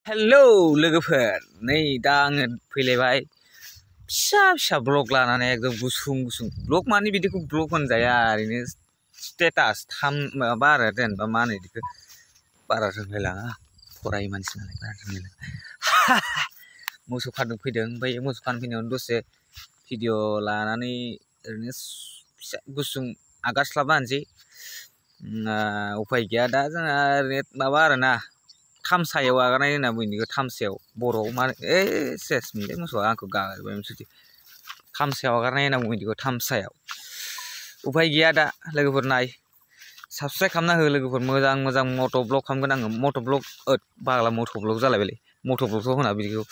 hello लोगोफोर नै दा आङो फैलायबाय फिसा ब्लग लानानै एकदम गुसुं ब्लग माने बिदिखौ ब्लग होनजाया ओरैनो स्टेटास माबा आरो जेनेबा मा होनो बिदिखौ बारा रोंलायलाङा फरायै मानसि नालाय बारा रोंलायलाङा मोसौ खानो फैदों ओमफ्राय मोसौ खानो फैनायावनो दसे भिडिअ लानानै ओरैनो फिसा गुसुं आगारस्लाबना होनोसै उफाय गैया दा जोंहा ओरैनो माबा आरोना थामसायाव आगारनाय होनना बुङो बेखौ थामसायाव बर'आव मा सेस मोनलै मोसौआ आंखौ गारबाय मोनसे थामसायाव आगारनाय होनना बुङो बेखौ थामसायाव उफाय गैया दा लोगोफोर नाय साबसक्राइब खालामना हो लोगोफोर मोजां मट' ब्लग खालामगोन आङो मट' ब्लग बाग्ला मट' ब्लग जालायबायलै मट' ब्लगथ' होना बिदिखौ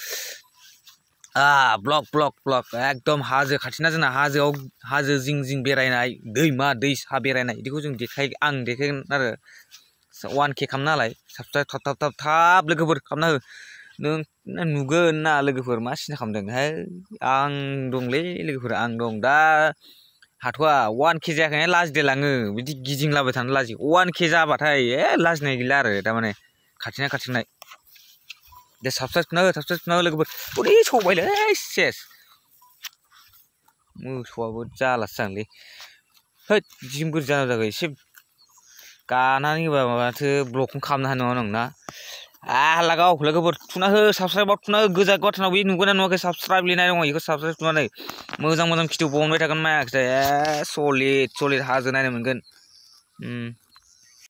ब्लग एकदम हाजो खाथिना जोंना हाजो जिं बेरायनाय दैमा दैसा बेरायनाय बिदिखौ जों आं देखायगोन आरो 1K खालामना होलाय साबसक्राइब थाब लोगोफोर खालामना हो नों नुगोन ना लोगोफोर मा सिन्था खालामदों है आं दंलै लोगोफोर आं दं दा हाथ'आ 1K जायाखैना लाजिलायलाङो बिदि गिदिंलाबाय थानो लाजियो 1K जाबाथाय लाजिनाय गैला आरो थारमाने खाथिनाय दे साबसक्राइब खालामना हो लोगोफोर ओरै सौबायलै सेस मोसौआबो जालासो जागोनलै होद जिमफोर जागोन एसे गानानै होबा माबाथो ब्लगखौनो खालामनो हानाय नङा नोंना लागाव लोगोफोर थुना हो साबसक्राइबाव थुना हो गोजा गथानाव बे नुगोना नुवाखै साबसक्राइब लिरनाय दङ बेखौ साबसक्राइब थुनानै मोजां भिडिअ बहनबाय थागोन मायाखिसै सलिड हाजो नायनो मोनगोन